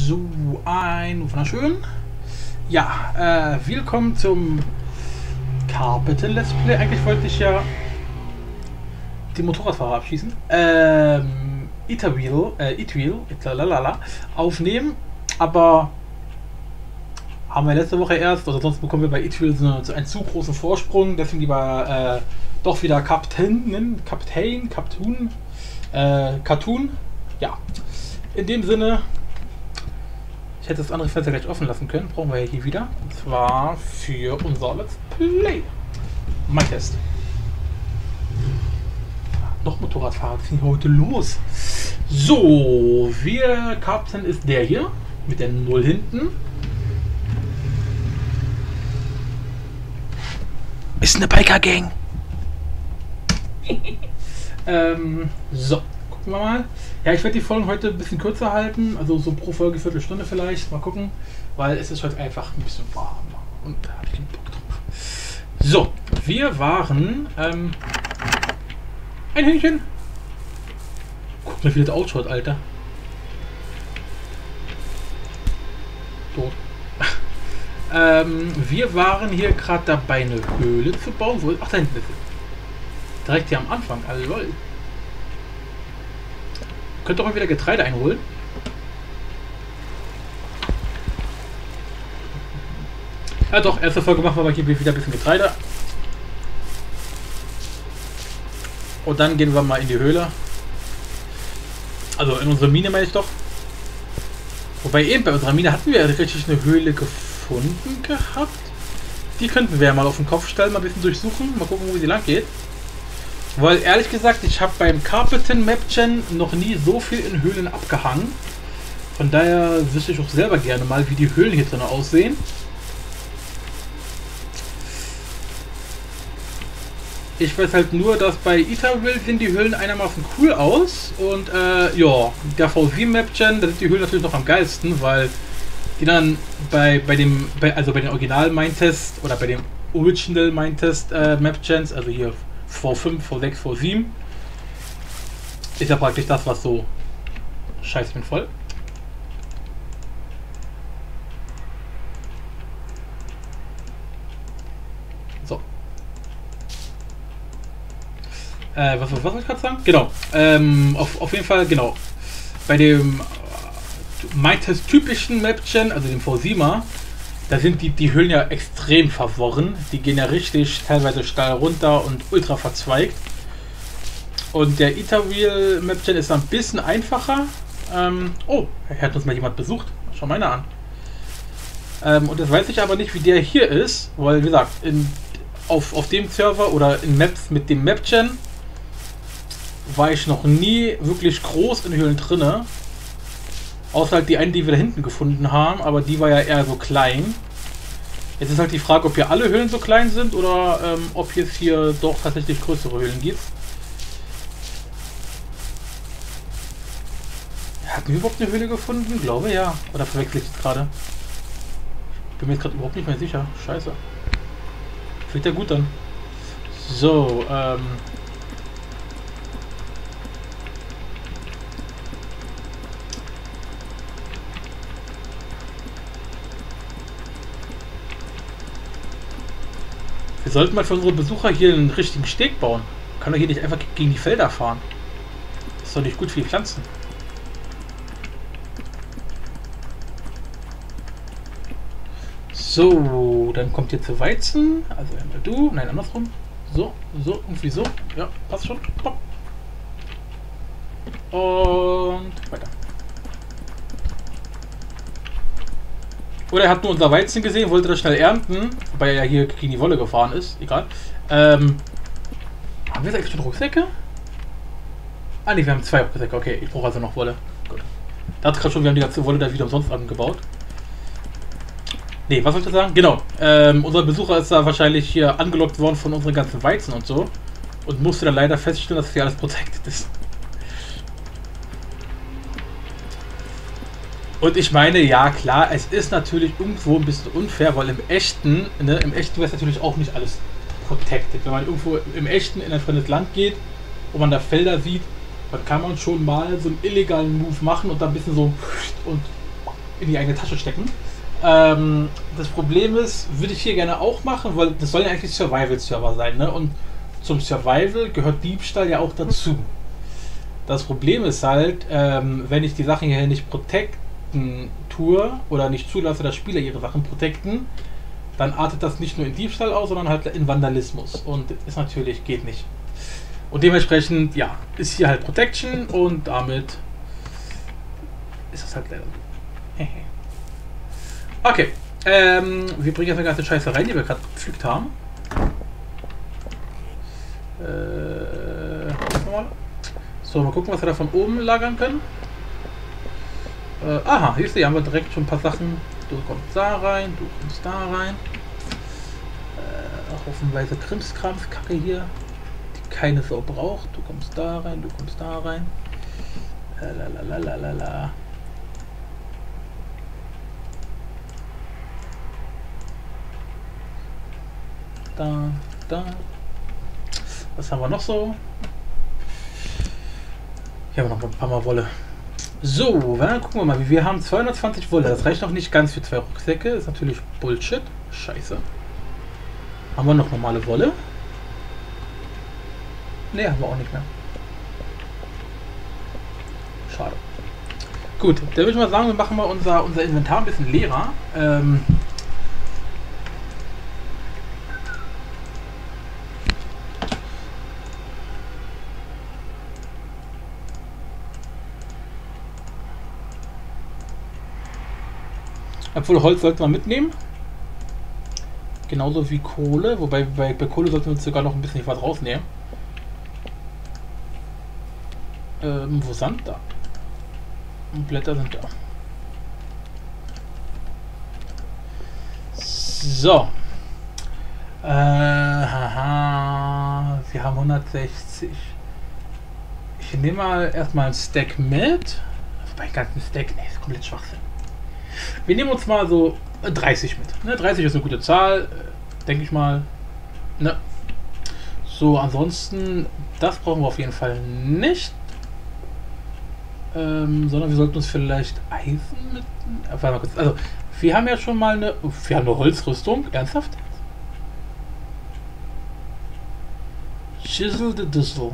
So, ein wunderschön. Ja, willkommen zum Carpeted Let's Play. Eigentlich wollte ich ja die Motorradfahrer abschießen. Itwheel, aufnehmen, aber haben wir letzte Woche erst, oder sonst bekommen wir bei Itwheel so einen zu großen Vorsprung, deswegen lieber doch wieder Cartoon. Ja, in dem Sinne, ich hätte das andere Fenster gleich offen lassen können, brauchen wir ja hier wieder, und zwar für unser Let's Play. Mein Test. Noch Motorradfahrer, was ist denn heute los? So, wir Captain ist der hier, mit der 0 hinten. Ist eine Biker-Gang. So, gucken wir mal. Ja, ich werde die Folgen heute ein bisschen kürzer halten, also so pro Folge Viertelstunde vielleicht. Mal gucken, weil es ist heute einfach ein bisschen warm und da habe ich keinen Bock drauf. So, wir waren ein Hähnchen. Guck mal, wie das ausschaut, Alter. Tot. Wir waren hier gerade dabei, eine Höhle zu bauen. Ach, da hinten ist es. Direkt hier am Anfang. Also, lol. Könnt doch mal wieder Getreide einholen. Ja doch, erste Folge machen wir aber hier wieder ein bisschen Getreide. Und dann gehen wir mal in die Höhle. Also in unsere Mine meine ich doch. Wobei eben bei unserer Mine hatten wir ja richtig eine Höhle gefunden gehabt. Die könnten wir ja mal auf den Kopf stellen, mal ein bisschen durchsuchen. Mal gucken, wo sie lang geht. Weil ehrlich gesagt, ich habe beim Carpeted Map-Gen noch nie so viel in Höhlen abgehangen. Von daher wüsste ich auch selber gerne mal, wie die Höhlen hier drin aussehen. Ich weiß halt nur, dass bei Itwheel sehen die Höhlen einigermaßen cool aus. Und ja, der V7 Map-Gen, da sind die Höhlen natürlich noch am geilsten, weil die dann bei den Original Mindtest oder bei dem Original Mindtest Map-Gens, also hier V5, V6, V7, ist ja praktisch das, was so... Scheiße, ich bin voll. So. Was wollte ich gerade sagen? Genau. Auf jeden Fall, genau. Bei dem Mindtest typischen Map-Gen, also dem V7er, da sind die Höhlen ja extrem verworren. Die gehen ja richtig teilweise steil runter und ultra verzweigt. Und der Itwheel Map-Gen ist ein bisschen einfacher. Oh, hier hat uns mal jemand besucht. Schau mal einer an. Und das weiß ich aber nicht, wie der hier ist. Weil, wie gesagt, auf dem Server oder in Maps mit dem Map-Gen war ich noch nie wirklich groß in Höhlen drinne. Außer halt die eine, die wir da hinten gefunden haben, aber die war ja eher so klein. Jetzt ist halt die Frage, ob hier alle Höhlen so klein sind oder ob es hier doch tatsächlich größere Höhlen gibt. Hatten wir überhaupt eine Höhle gefunden? Glaube ja. Oder verwechsel ich das gerade? Bin mir jetzt gerade überhaupt nicht mehr sicher. Scheiße. Fühlt ja gut an. So, wir sollten mal für unsere Besucher hier einen richtigen Steg bauen. Kann doch hier nicht einfach gegen die Felder fahren. Das ist doch nicht gut für die Pflanzen. So, dann kommt jetzt der Weizen. Also einmal du, nein, andersrum. So, irgendwie so. Ja, passt schon. Pop. Und weiter. Oder er hat nur unser Weizen gesehen, wollte das schnell ernten, wobei er ja hier gegen die Wolle gefahren ist. Egal. Haben wir jetzt eigentlich schon Rucksäcke? Ah ne, wir haben 2 Rucksäcke. Okay, ich brauche also noch Wolle. Gut. Da hat gerade schon, wir haben die ganze Wolle da wieder umsonst angebaut. Ne, was soll ich sagen? Genau. Unser Besucher ist da wahrscheinlich hier angelockt worden von unseren ganzen Weizen und so. Und musste dann leider feststellen, dass hier alles protected ist. Und ich meine, ja klar, es ist natürlich irgendwo ein bisschen unfair, weil im echten wäre es natürlich auch nicht alles protected. Wenn man irgendwo im echten in ein fremdes Land geht, wo man da Felder sieht, dann kann man schon mal so einen illegalen Move machen und da ein bisschen so und in die eigene Tasche stecken. Das Problem ist, würde ich hier gerne auch machen, weil das soll ja eigentlich Survival-Server sein, ne? Und zum Survival gehört Diebstahl ja auch dazu. Das Problem ist halt, wenn ich die Sachen hier nicht protecten tue oder nicht zulasse, dass Spieler ihre Sachen protecten, dann artet das nicht nur in Diebstahl aus, sondern halt in Vandalismus. Und ist natürlich, geht nicht. Und dementsprechend, ja, ist hier halt Protection und damit ist das halt leider so. Okay, wir bringen jetzt eine ganze Scheiße rein, die wir gerade gepflückt haben. So, mal gucken, was wir da von oben lagern können. Aha, hier haben wir direkt schon ein paar Sachen. Du kommst da rein, du kommst da rein. Hoffenweise Krimskrams-Kacke hier, die keine Sau braucht. Du kommst da rein, du kommst da rein. Lalalala. Da. Was haben wir noch so? Hier haben wir noch ein paar Mal Wolle. So, dann gucken wir mal. Wir haben 220 Wolle. Das reicht noch nicht ganz für 2 Rucksäcke. Ist natürlich Bullshit. Scheiße. Haben wir noch normale Wolle? Ne, haben wir auch nicht mehr. Schade. Gut, dann würde ich mal sagen, wir machen mal unser Inventar ein bisschen leerer. Obwohl Holz sollte man mitnehmen. Genauso wie Kohle. Wobei bei Kohle sollten wir uns sogar noch ein bisschen was rausnehmen. Wo Sand da? Und Blätter sind da. So. Haha. Wir haben 160. Ich nehme mal erstmal ein Stack mit. Wobei ganz ein Stack. Ne, ist komplett Schwachsinn. Wir nehmen uns mal so 30 mit. Ne, 30 ist eine gute Zahl, denke ich mal. Ne. So, ansonsten, das brauchen wir auf jeden Fall nicht. Sondern wir sollten uns vielleicht Eisen mit... Warte mal kurz. Also, wir haben ja schon mal eine... Wir haben eine Holzrüstung. Ernsthaft? Chisel the Dizzle.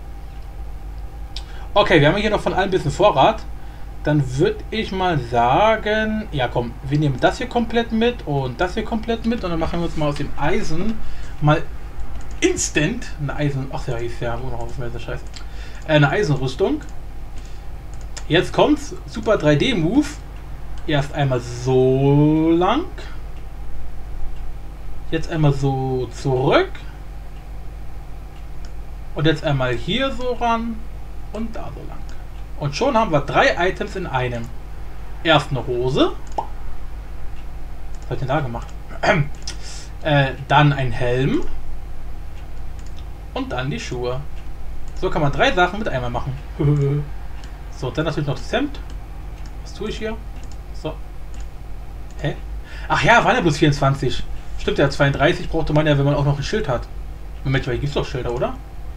Okay, wir haben hier noch von allem ein bisschen Vorrat. Dann würde ich mal sagen, ja komm, wir nehmen das hier komplett mit und das hier komplett mit und dann machen wir uns mal aus dem Eisen mal instant eine Eisen, ach ja, ist ja noch auf Scheiße, eine Eisenrüstung. Jetzt kommt's, super 3D-Move. Erst einmal so lang, jetzt einmal so zurück und jetzt einmal hier so ran und da so lang. Und schon haben wir 3 Items in einem. Erst eine Hose. Was habe ich denn da gemacht? Dann ein Helm. Und dann die Schuhe. So kann man 3 Sachen mit einmal machen. So, dann natürlich noch das Hemd. Was tue ich hier? So. Hä? Ach ja, waren ja bloß 24. Stimmt ja, 32 brauchte man ja, wenn man auch noch ein Schild hat. Moment, weil hier gibt es doch Schilder, oder?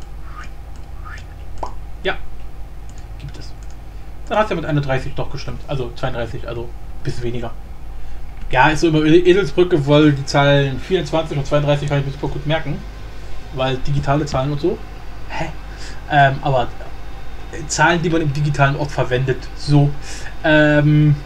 Ja. Gibt es. Dann hat es ja mit 31 doch gestimmt. Also 32, also ein bisschen weniger. Ja, ist so immer Eselsbrücke, weil die Zahlen 24 und 32 kann ich mir super gut merken. Weil digitale Zahlen und so. Hä? Aber Zahlen, die man im digitalen Ort verwendet. So. Stein.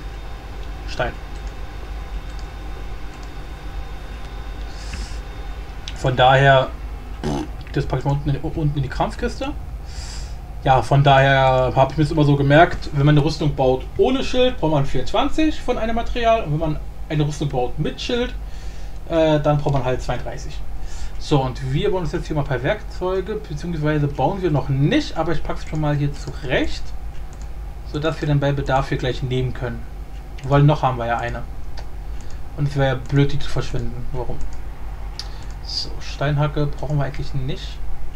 Von daher, das packe ich mal unten in die Kramskiste. Ja, von daher habe ich mir das immer so gemerkt, wenn man eine Rüstung baut ohne Schild, braucht man 24 von einem Material. Und wenn man eine Rüstung baut mit Schild, dann braucht man halt 32. So, und wir bauen uns jetzt hier mal ein paar Werkzeuge, beziehungsweise bauen wir noch nicht, aber ich packe es schon mal hier zurecht, sodass wir dann bei Bedarf hier gleich nehmen können. Weil noch haben wir ja eine. Und es wäre ja blöd, die zu verschwinden. Warum? So, Steinhacke brauchen wir eigentlich nicht.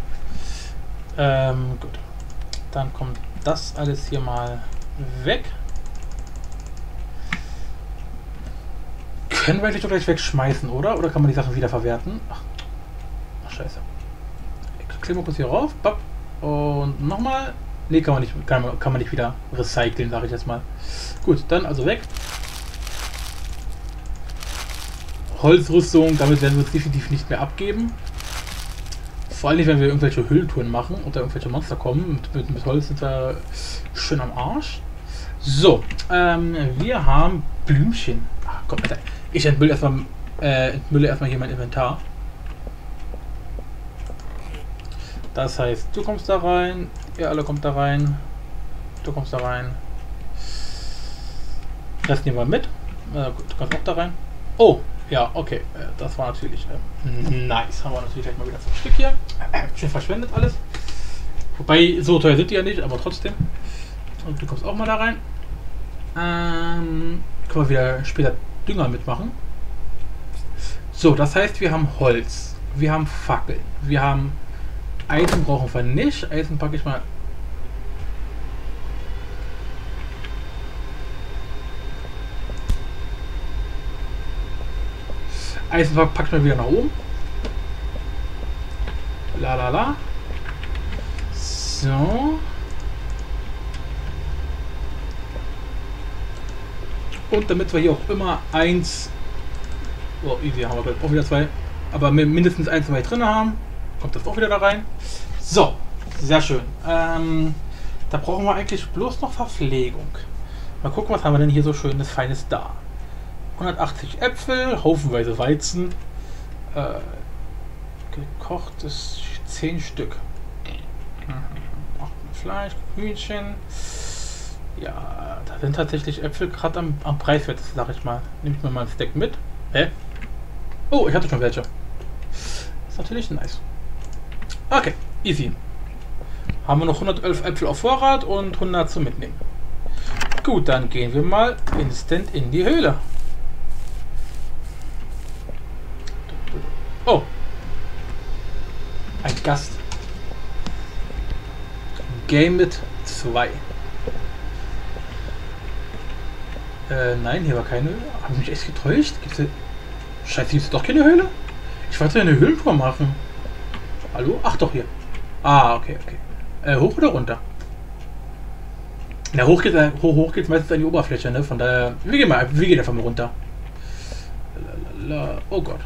Gut. Dann kommt das alles hier mal weg. Können wir eigentlich doch gleich wegschmeißen, oder? Oder kann man die Sachen wieder verwerten? Ach scheiße. Ich klicke mal kurz hier rauf. Bap. Und nochmal. Ne, kann man nicht wieder recyceln, sage ich jetzt mal. Gut, dann also weg. Holzrüstung, damit werden wir uns definitiv nicht mehr abgeben. Vor allem, wenn wir irgendwelche Höhlentouren machen und da irgendwelche Monster kommen. Mit Holz sind wir schön am Arsch. So, wir haben Blümchen. Ach komm, Alter. Ich entmülle erstmal hier mein Inventar. Das heißt, du kommst da rein, ihr alle kommt da rein, du kommst da rein. Rest nehmen wir mit. Gut, du kannst auch da rein. Oh, ja, okay. Das war natürlich nice. Haben wir natürlich gleich mal wieder so ein Stück hier. Schön verschwendet alles. Wobei, so teuer sind die ja nicht, aber trotzdem. Und du kommst auch mal da rein. Können wir wieder später Dünger mitmachen. So, das heißt, wir haben Holz. Wir haben Fackeln. Wir haben Eisen brauchen wir nicht. Eisen packe ich mal. Eisen packe ich mal wieder nach oben. La la la. So. Und damit wir hier auch immer eins. Oh, easy, haben wir auch wieder zwei. Aber mindestens eins, zwei drin haben. Kommt das auch wieder da rein. So, sehr schön. Da brauchen wir eigentlich bloß noch Verpflegung. Mal gucken, was haben wir denn hier so schönes, feines da. 180 Äpfel, haufenweise Weizen. Gekochtes 10 Stück. Fleisch, Hühnchen. Ja, da sind tatsächlich Äpfel gerade am preiswertesten, sag ich mal. Nehme ich mir mal ein Stack mit. Hä? Oh, ich hatte schon welche. Ist natürlich nice. Okay, easy. Haben wir noch 111 Äpfel auf Vorrat und 100 zum Mitnehmen. Gut, dann gehen wir mal instant in die Höhle. Oh. Ein Gast. Game mit 2. Nein, hier war keine Höhle. Habe ich mich echt getäuscht? Gibt's hier... Scheiße, hier ist doch keine Höhle? Ich wollte ja eine Höhlentour machen. Hallo? Ach doch, hier. Ah, okay, okay. Hoch oder runter? Na, hoch geht's meistens an die Oberfläche, ne? Von daher, wir gehen einfach mal runter. Lalalala. Oh Gott.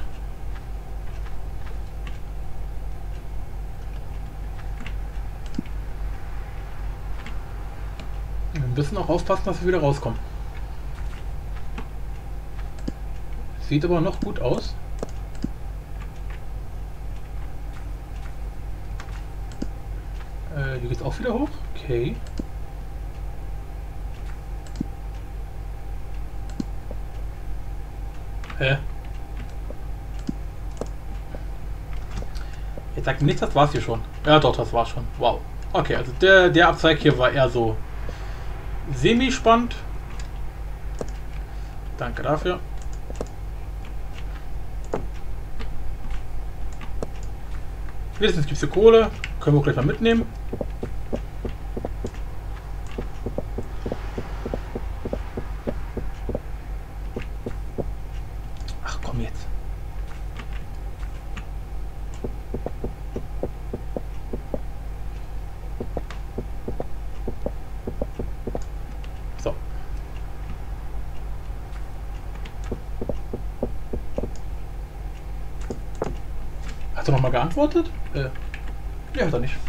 Wir müssen auch aufpassen, dass wir wieder rauskommen. Sieht aber noch gut aus. Hier geht's auch wieder hoch. Okay. Jetzt sagt mir nichts, das war's hier schon. Ja doch, das war's schon. Wow. Okay, also der Abzweig hier war eher so semi-spannend. Danke dafür. Wenigstens gibt es hier Kohle. Können wir auch gleich mal mitnehmen. Ach komm jetzt. So. Hast du noch mal geantwortet? Ja, hat er nicht.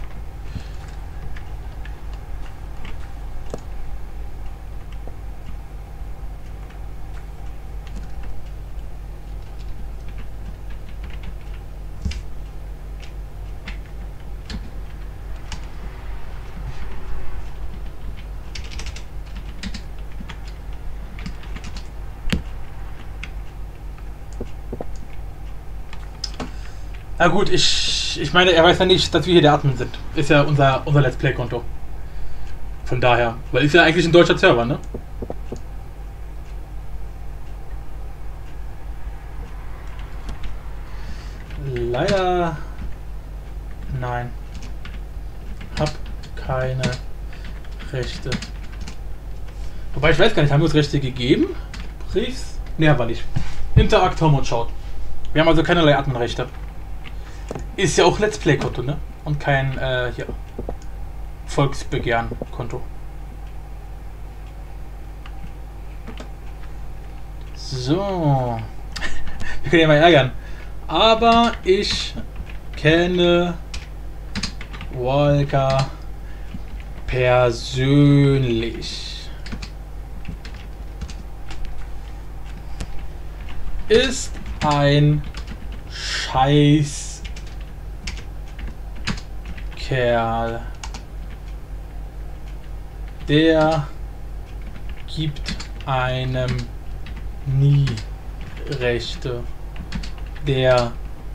Na gut, ich meine, er weiß ja nicht, dass wir hier der Admin sind. Ist ja unser Let's Play-Konto. Von daher. Weil ist ja eigentlich ein deutscher Server, ne? Leider... Nein. Hab keine Rechte. Wobei, ich weiß gar nicht, haben wir uns Rechte gegeben? Briefs? Ne, haben wir nicht. Interakt, Home und schaut. Wir haben also keinerlei Adminrechte. Ist ja auch Let's Play-Konto, ne? Und kein, hier, Volksbegehren-Konto. So. Wir können ja mal ärgern. Aber ich kenne Volker persönlich. Ist ein Scheiß Kerl. Der gibt einem nie Rechte. Der...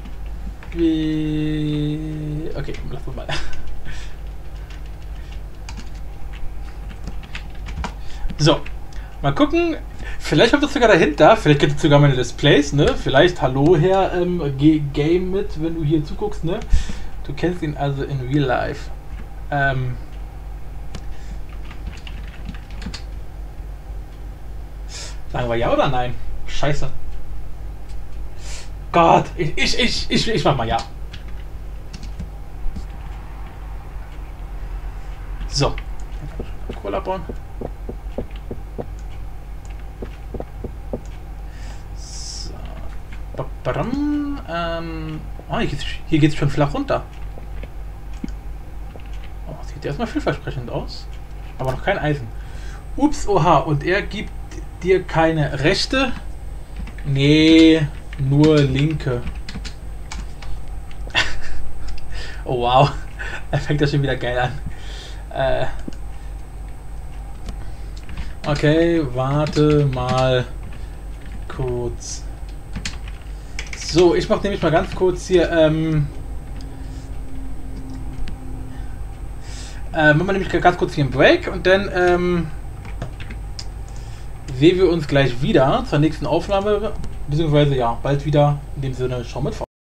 Okay, lassen wir mal. So, mal gucken. Vielleicht kommt das sogar dahinter. Vielleicht gibt es sogar meine Displays, ne? Vielleicht, hallo Herr Game mit, wenn du hier zuguckst, ne? Du kennst ihn also in Real Life. Sagen wir ja oder nein? Scheiße. Gott, ich mach mal ja. So. Cola bauen. So. Oh, hier geht's schon flach runter. Oh, sieht erstmal vielversprechend aus. Aber noch kein Eisen. Ups, oha. Und er gibt dir keine Rechte? Nee, nur linke. Oh wow. Er fängt das schon wieder geil an. Okay, warte mal kurz. So, ich mache nämlich mal ganz kurz hier, machen wir nämlich ganz kurz hier einen Break und dann sehen wir uns gleich wieder zur nächsten Aufnahme, beziehungsweise ja, bald wieder. In dem Sinne, schau mit vor.